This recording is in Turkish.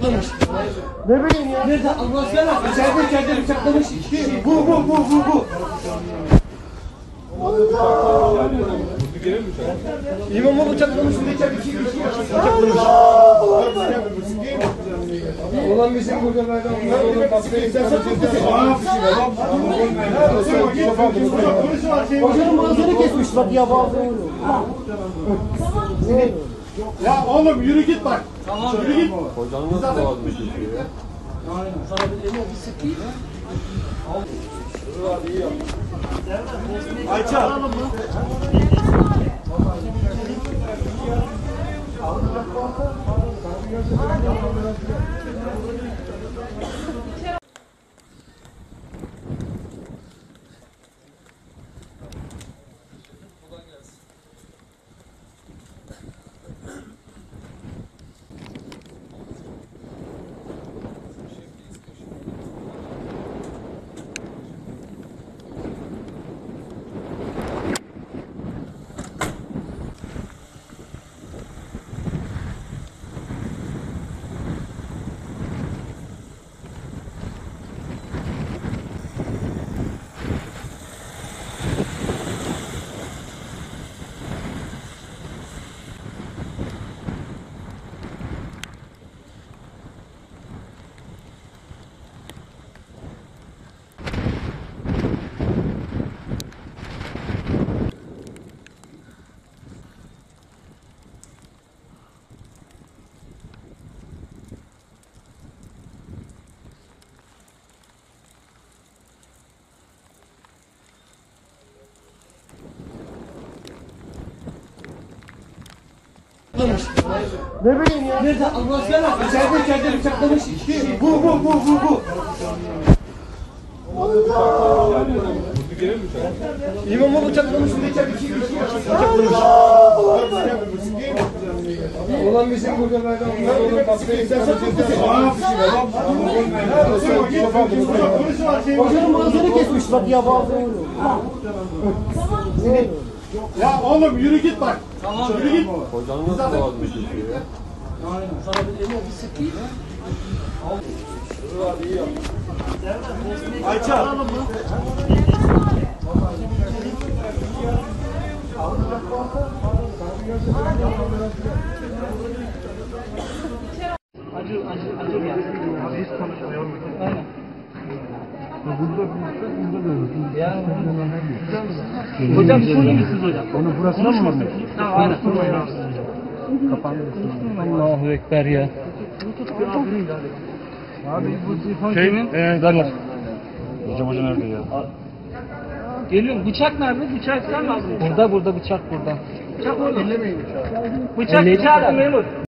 Ne bileyim ya. Nerede? Allah aşkına. İçeride bıçaklamış. Bu. İmamı bıçaklamış. İçeride iki kişi bıçaklamış. Olan bizim burada böyle onlar kaskayı istersen hocanın bazıları kesmiş bak ya bazıları. Ya oğlum yürü git bak. Tamam. Yürü git. Hocanın nasıl boğazını kesiyor ya? Aynen. Sana bir elini bir sıkayım. Ayça. Ne bileyim ya. Nerede? Allah aşkına. İçeride bıçaklamış. Bu. İmamı bıçaklamış. İçeride iki kişi bıçaklamış. Olan bizim burada böyle onlar kaskayı istersen hocanın bazıları kesmiş bak ya bazıları. Ya oğlum yürü git bak. Tamam. Yürü git. Hocanın nasıl boğazını kesiyor ya? Aynen. Sana bir elini bir sıkayım. Ayça. Acı bir yapsın. Abi hiç konuşmayalım. Aynen. Ya Hocam sorayım mısınız hocam? onun burasına mı var? Tamam aynen. Kapandı. Allahu Ekber ya. Abi bu telefon kimin? Darlar. Hoca nerede ya? Geliyorum. Bıçak nerede? Bıçak sen mi aldın? Burada bıçak burada. Bıçak orada. Ellemeyin bıçağı. Bıçak memur.